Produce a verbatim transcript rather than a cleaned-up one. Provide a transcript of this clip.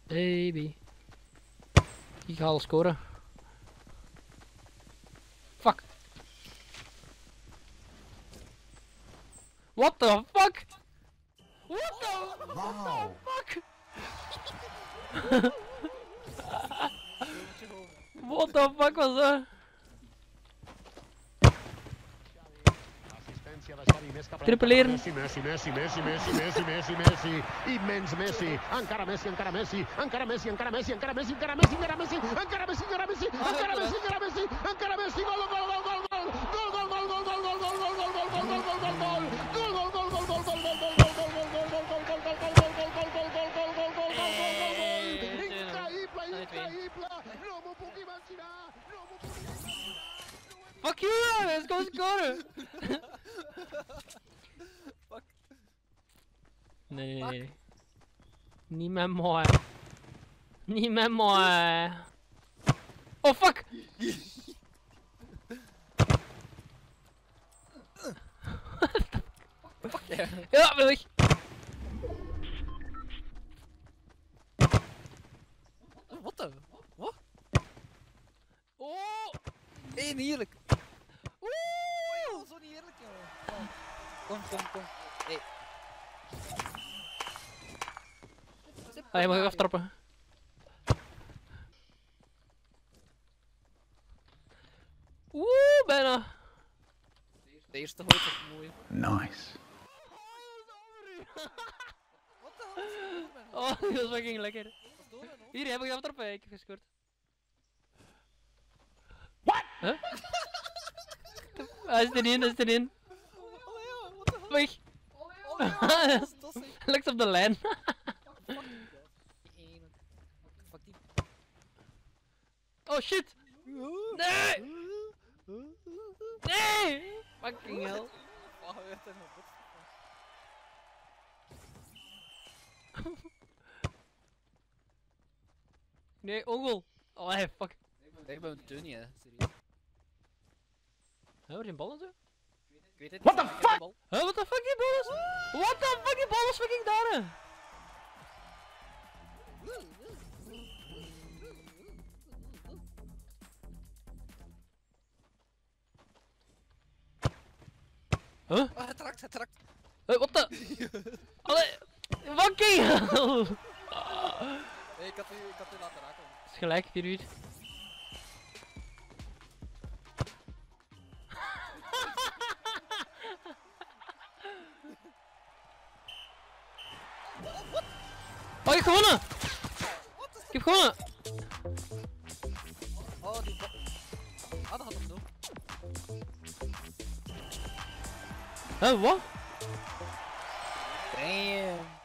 Baby. Ik ga al scoren. Fuck. What the fuck? What the, what the fuck? What the fuck was dat? Trippeleren. Messi, Messi, Messi, Messi, Messi, Messi, Messi, Messi, immens Messi, encara Messi, encara Messi, encara Messi, encara Messi, encara Messi, encara Messi, encara Messi, encara Messi, encara Messi, encara Messi, encara Messi, encara Messi, gol, gol, gol, gol, gol, gol, gol, gol, gol, gol, gol, gol, gol, gol, gol, gol, gol, Fuck you, let's go scoren! Fuck. Nee, nee, nee. Niet met mij. Niet met mij. Oh fuck! Fuck yeah. Ja, wil ik. Wat de? Wat? Oh! Hé, niet eerlijk. Oeh! Oh, zo niet eerlijk, jongen. Kom, kom, kom. Hé. Ah, je mag even aftrappen. Oeh, bijna. De eerste gooit is mooi. Nice. Wat de hel is er met me? Oh, dat was fucking lekker. Wat is door met ons? Hier, heb ik aftrappen. Ik heb gescoord. What? Huh? Hij is erin, hij is erin. Oh ja, wat de hel? Weg. Oh ja, dat is dat is Lekker op de lijn. Fuck die. Fuck die. Oh shit. Nee! Nee! Fucking hell. Oh, je hebt hem op. Nee, ongoal. Oh, hey, fuck. Ik ben het doen niet, hè. Serieus. Huh, waar is die bal en zo? Ik weet het What niet, the ik heb fuck? bal. Huh, what the fuck, die bal is? What the fuck, die bal is fucking daar, hè? Huh? Ah, het trakt, het trakt. Huh, what the? Allee, fucking hell. Nee, ik had u, ik had u laten raken. Het is gelijk, vier uur. Oh, ik heb gewonnen! Ik heb gewonnen! Oh, die bal. Ah, dat had hem zo. Huh, wat? Damn.